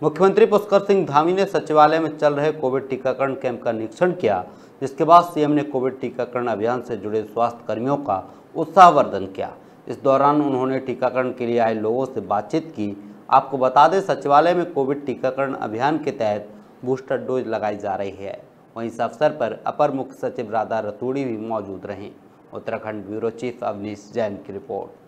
मुख्यमंत्री पुष्कर सिंह धामी ने सचिवालय में चल रहे कोविड टीकाकरण कैंप का निरीक्षण किया, जिसके बाद सीएम ने कोविड टीकाकरण अभियान से जुड़े स्वास्थ्य कर्मियों का उत्साहवर्धन किया। इस दौरान उन्होंने टीकाकरण के लिए आए लोगों से बातचीत की। आपको बता दें, सचिवालय में कोविड टीकाकरण अभियान के तहत बूस्टर डोज लगाई जा रही है। वहीं इस अवसर पर अपर मुख्य सचिव राधा रतूड़ी भी मौजूद रहीं। उत्तराखंड ब्यूरो चीफ अवनीश जैन की रिपोर्ट।